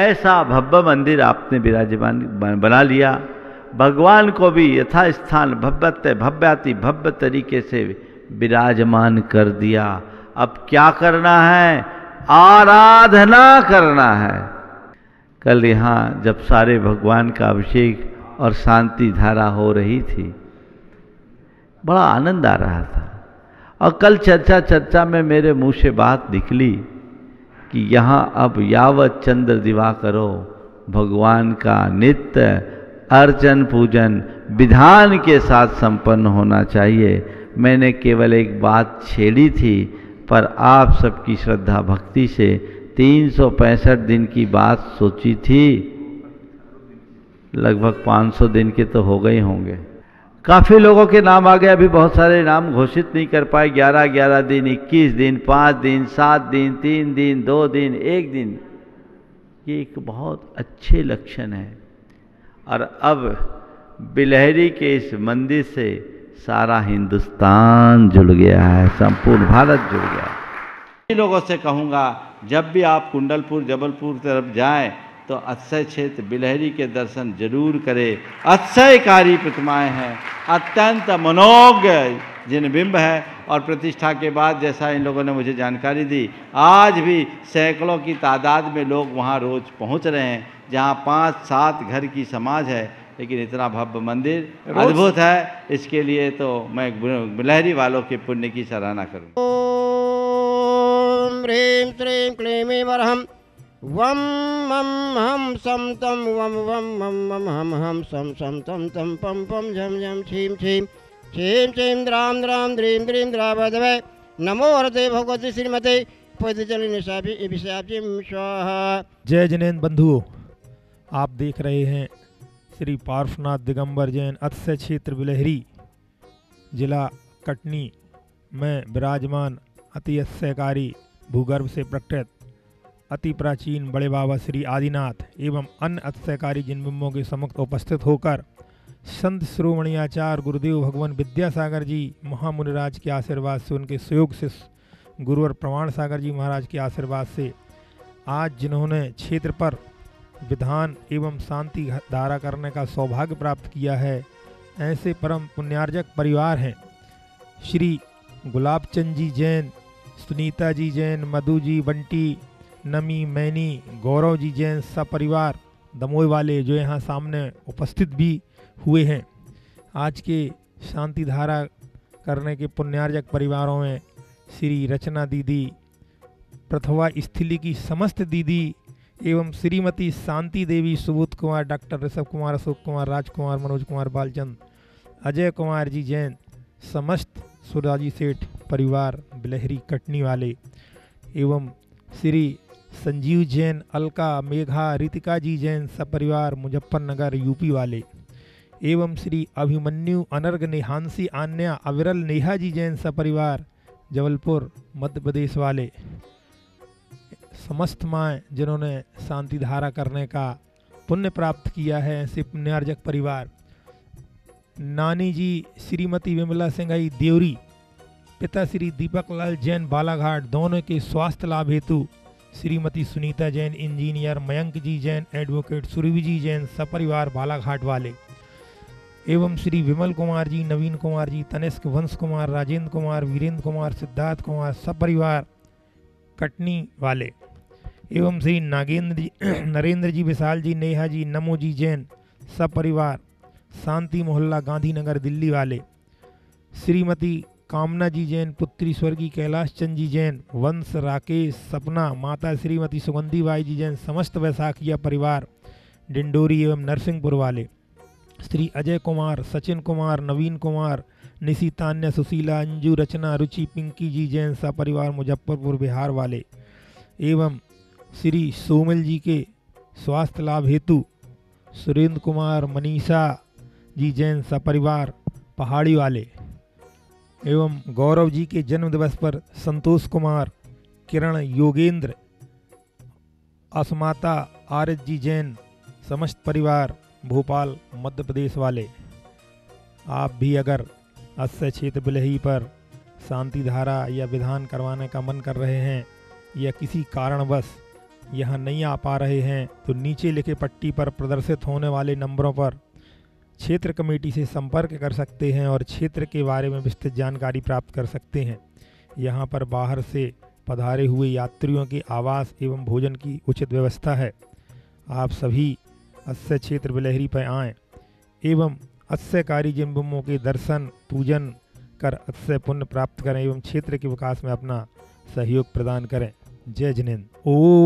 ऐसा भव्य मंदिर आपने विराजमान बना लिया। भगवान को भी यथास्थान भव्याति भव्य तरीके से विराजमान कर दिया। अब क्या करना है? आराधना करना है। कल यहाँ जब सारे भगवान का अभिषेक और शांति धारा हो रही थी, बड़ा आनंद आ रहा था। और कल चर्चा में मेरे मुंह से बात निकली कि यहाँ अब यावत चंद्र दिवाकरो भगवान का नित्य अर्चन पूजन विधान के साथ संपन्न होना चाहिए। मैंने केवल एक बात छेड़ी थी, पर आप सबकी श्रद्धा भक्ति से 365 दिन की बात सोची थी, लगभग 500 दिन के तो हो गए होंगे। काफ़ी लोगों के नाम आ गए, अभी बहुत सारे नाम घोषित नहीं कर पाए। 11 दिन, 21 दिन, 5 दिन, 7 दिन, 3 दिन, 2 दिन, 1 दिन, ये एक बहुत अच्छे लक्षण है। और अब बिलहरी के इस मंदिर से सारा हिंदुस्तान जुड़ गया है, संपूर्ण भारत जुड़ गया है। लोगों से कहूँगा, जब भी आप कुंडलपुर जबलपुर तरफ जाएं तो अक्षय क्षेत्र बिलहरी के दर्शन जरूर करें। अक्षयकारी प्रतिमाएं हैं, अत्यंत मनोज्ञ जिन बिंब है। और प्रतिष्ठा के बाद जैसा इन लोगों ने मुझे जानकारी दी, आज भी सैकड़ों की तादाद में लोग वहाँ रोज पहुँच रहे हैं, जहाँ 5-7 घर की समाज है, लेकिन इतना भव्य मंदिर अद्भुत है। इसके लिए तो मैं बिलहरी वालों के पुण्य की सराहना करूँ। ओम ह्रीं श्रीं क्लीं वरहं वम मम हम सम तम वम वम मम मम हम सम सम तम तम पम पम झम झम छीम छीम छीम छीम द्राम द्राम द्रीं द्रीं द्रावदवे नमो हरते भगवती श्रीमते पदचल निशापी विशापी स्वाहा। जय जैन बंधुओं, आप देख रहे हैं श्री पार्श्वनाथ दिगंबर जैन अक्षय क्षेत्र बिलहरी जिला कटनी में विराजमान अति अक्षयकारी भूगर्भ से प्रकटित अति प्राचीन बड़े बाबा श्री आदिनाथ एवं अन्य अक्षयकारी जिन बिंबों के सम्मुख उपस्थित होकर संत शिरोमणि आचार्य गुरुदेव भगवान विद्यासागर जी महामुनिराज के आशीर्वाद से, उनके सहयोग से, गुरुवर प्रमाण सागर जी महाराज के आशीर्वाद से आज जिन्होंने क्षेत्र पर विधान एवं शांति धारा करने का सौभाग्य प्राप्त किया है, ऐसे परम पुण्यार्जक परिवार हैं श्री गुलाबचंद जी जैन, सुनीता जी जैन, मधु जी, बंटी, नमी, मैनी, गौरव जी जैन सपरिवार दमोह वाले, जो यहाँ सामने उपस्थित भी हुए हैं। आज के शांति धारा करने के पुण्यार्जक परिवारों में श्री रचना दीदी, प्रथवा स्थली की समस्त दीदी एवं श्रीमती शांति देवी, सुबोध कुमार, डॉक्टर ऋषभ कुमार, अशोक कुमार, राजकुमार, मनोज कुमार, बालचंद, अजय कुमार जी जैन, समस्त सुराजी सेठ परिवार बिलहरी कटनी वाले एवं श्री संजीव जैन, अलका, मेघा, रितिका जी जैन सपरिवार मुजफ्फरनगर यूपी वाले एवं श्री अभिमन्यु, अनर्ग, नेहांसी, आन्या, अविरल, नेहा जी जैन सपरिवार जबलपुर मध्य प्रदेश वाले, समस्त माँ जिन्होंने शांति धारा करने का पुण्य प्राप्त किया है, ऐसे पुण्यार्जक परिवार। नानी जी श्रीमती विमला सिंघई देवरी, पिता श्री दीपक लाल जैन बालाघाट, दोनों के स्वास्थ्य लाभ हेतु श्रीमती सुनीता जैन इंजीनियर, मयंक जी जैन एडवोकेट, सुरभि जी जैन सपरिवार बालाघाट वाले एवं श्री विमल कुमार जी, नवीन कुमार जी, तनिष्क, वंश कुमार, राजेंद्र कुमार, वीरेंद्र कुमार, सिद्धार्थ कुमार सपरिवार कटनी वाले एवं श्री नागेंद्र जी, नरेंद्र जी, विशाल जी, नेहा जी, नमो जी जैन सपरिवार शांति मोहल्ला गांधीनगर दिल्ली वाले, श्रीमती कामना जी जैन, पुत्री स्वर्गीय कैलाश चंद जी जैन, वंश, राकेश, सपना, माता श्रीमती सुगंधी बाई जी जैन समस्त वैशाखिया परिवार डिंडोरी एवं नरसिंहपुर वाले, श्री अजय कुमार, सचिन कुमार, नवीन कुमार, निशी, तान्या, सुशीला, अंजू, रचना, रुचि, पिंकी जी जैन सपरिवार मुजफ्फरपुर बिहार वाले एवं श्री सोमिल जी के स्वास्थ्य लाभ हेतु सुरेंद्र कुमार, मनीषा जी जैन सपरिवार पहाड़ी वाले एवं गौरव जी के जन्म दिवस पर संतोष कुमार, किरण, योगेंद्र, असमाता, आर्य जी जैन समस्त परिवार भोपाल मध्य प्रदेश वाले। आप भी अगर अक्षय क्षेत्र बिलहरी पर शांति धारा या विधान करवाने का मन कर रहे हैं या किसी कारणवश यहाँ नहीं आ पा रहे हैं तो नीचे लिखे पट्टी पर प्रदर्शित होने वाले नंबरों पर क्षेत्र कमेटी से संपर्क कर सकते हैं और क्षेत्र के बारे में विस्तृत जानकारी प्राप्त कर सकते हैं। यहाँ पर बाहर से पधारे हुए यात्रियों के आवास एवं भोजन की उचित व्यवस्था है। आप सभी अस्य क्षेत्र बिलहरी पर आएँ एवं अस्यकारी जिन बिंबों के दर्शन पूजन कर अस्य पुण्य प्राप्त करें एवं क्षेत्र के विकास में अपना सहयोग प्रदान करें। जय जिनेन्द्र।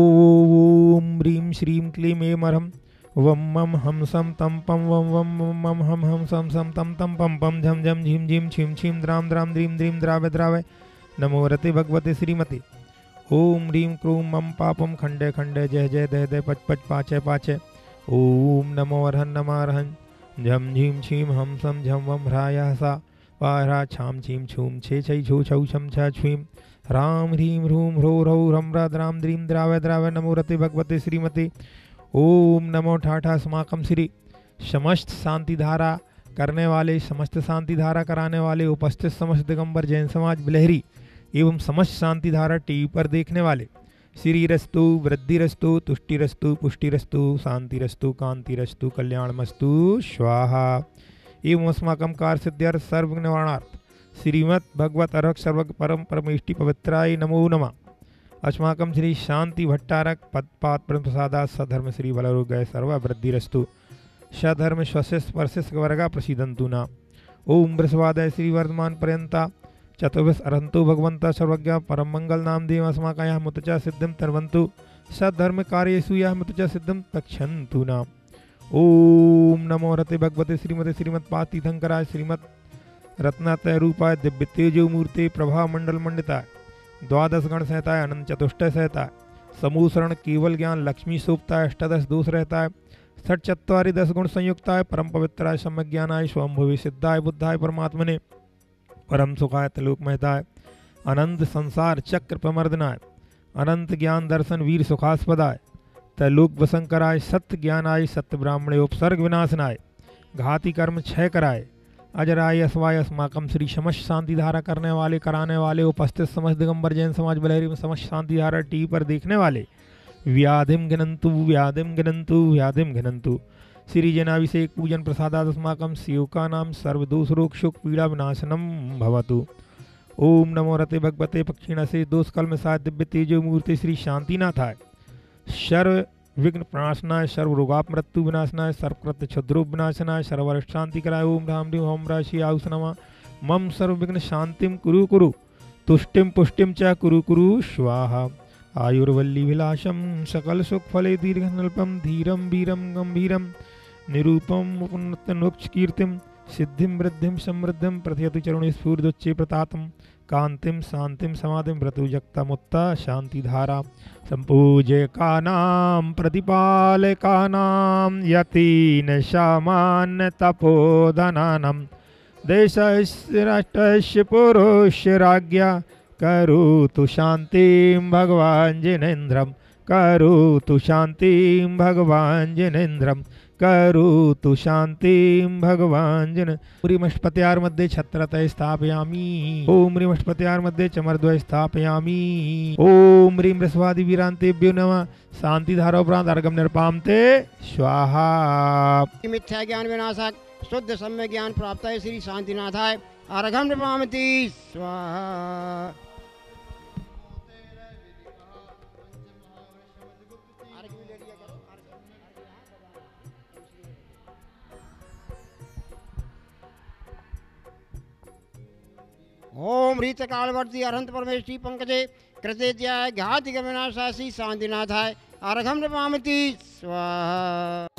ओम ह्रीं श्रीं क्लीं ऐं अरहं वम मम हम सम तम पम वम वम मम हम सम सम तम तम पम पम झम झम झीम झीम छीम छीम द्राम द्राम द्रीम द्रीम द्रावय द्रावय नमो रते भगवते श्रीमते। ओम ह्रीं क्रूं मम पापम खंडे खंडे जय जय दय दय पच पच पाचय पाचय। ओम नमो अरहं नमः अरहं झम झीम छीम हम सम झम वम ह्रायः सा वाह्रा छाम छीम छूम छे छै छू छौ छम छ छ्वीं राम ह्रीं ह्रूं ह्रो ह्रौ ह्रम रा द्राम द्रीम द्रावय द्रावय नमो रते भगवते श्रीमते। ओम नमो ठाठा समाकम श्री। समस्त शांति धारा करने वाले, समस्त शांति धारा कराने वाले, उपस्थित समस्त दिगंबर जैन समाज बिलहरी एवं समस्त शांति धारा टीवी पर देखने वाले श्री रस्तु वृद्धि रस्तु तुष्टि रस्तु पुष्टि रस्तु शांति रस्तु कांति रस्तु कल्याणमस्तु स्वाहा एवं अस्माकं कार्य सिद्ध्यर्थ सर्व निवारणार्थ श्रीमद् भगवत अर्हक सर्वज्ञ परम परमेष्टि पवित्राय नमो नमः। अस्माकं श्री शांति भट्टारक पदपाद परम प्रसादा सधर्म श्री बलरोगय सर्व वृद्धि रस्तु सधर्म स्वशिष्ट परशिष्ट वर्गा प्रसीदंतु न। ओम वृषवादय श्री वर्धमान पर्यंता चतुर्विश अरहंतो भगवंता सर्वज्ञ परम मंगल नाम देव अस्माका यह मुतचा सिद्धिम तरवंतु सद्धर्म कार्येषु यह मुतचा सिद्धिम तक्षन्तु न। ओम नमो रते भगवते श्रीमते श्रीमत् पातीथंकराय श्रीमत् रत्नातय रूपाय दिव्य तेजो मूर्ते प्रभा मंडल मंडिताय द्वादश गण सहताय अनंत चतुष्टय सहताय समूह शरण केवल ज्ञान लक्ष्मी सोपताय अष्टादश दोष रहताय षट चत्वारि 10 गुण संयुक्ताय परम पवित्राय सम्यक ज्ञानाय स्वयंभुवे सिद्धाय बुद्धाय परमात्मने परम सुखाय त्रिलोक महताय अनंत संसार चक्र प्रमर्दनाय अनंत ज्ञान दर्शन वीर सुखास्पदाय त्रैलोक वसंकराय सत्य ज्ञानाय सत्य ब्राह्मणे उपसर्ग विनाशनाय घाती कर्म क्षय कराय अजराय अस्वाय अस्माकम श्री समस्त शांति धारा करने वाले कराने वाले उपस्थित समस्त दिगंबर जैन समाज बिलहरी में समस्त शांति धारा टीवी पर देखने वाले व्याधिम घिनंतु व्याधिम घिनंतु व्याधिम घिनंतु श्री जनाभिषेक पूजन प्रसादास्माकं शिवका नाम सर्वदोष रोग शोक पीड़ा विनाशनम भवतु। ओम नमो रते भगवते पक्षिणसे दोष कल्म साय दिव्य तेजो मूर्ति श्री शांतिनाथाय सर्व विघ्न प्रणाशनाय सर्व रोगाप मृत्यु विनाशनाय सर्वकृत क्षुद्रोप विनाशनाय सर्वर शांति कराय। ओम राम ह्रीं ओम राशि आयुष नमा मम सर्व विघ्न शांतिम कुरु कुरु तुष्टिम पुष्टिम च कुरु कुरु स्वाहा। आयुर्वल्ली विलासम सकल सुख फले दीर्घनल्पम धीरम वीरम गंभीरम निरूपम उपनोक्ष कीर्तिम सिद्धिम वृद्धिम समृद्धिम प्रथयतु चरुणे स्फूर्दुच्चे प्रतातम कांतिम शांतिम समाधिम व्रतु जगता मुत्ता शांति धारा संपूजकानां प्रतिपालकानां यतीन सामान्य तपोधनानां देशस्य राष्ट्रस्य पुरुषस्य राज्ञा करोतु शांतिं भगवान् जिनेन्द्रं करोतु शांतिं भगवान् जिनेन्द्रं करोतु शांतिं भगवान् जिन। ह्रीमष्पत्यार् मध्ये छत्रतय स्थापयामि। ओम ह्रीमष्पत्यार् मध्ये चमरद्वय स्थापयामि। ओम ह्रीं वृषभादि वीरांतेभ्यो नमः। शांति धारोपरांत अर्घम निर्पामते स्वाहा। मिथ्या ज्ञान विनाशक शुद्ध सम्य ज्ञान प्राप्त है श्री शांतिनाथाय अर्घम निर्पामति स्वाहा। ओम रीत कालवर्ती अरहंत परमेश्वरी पंकजे कृतेत्याय घातिक विनाशासी शांतिनाथाय अर्घम निर्पामति स्वाहा।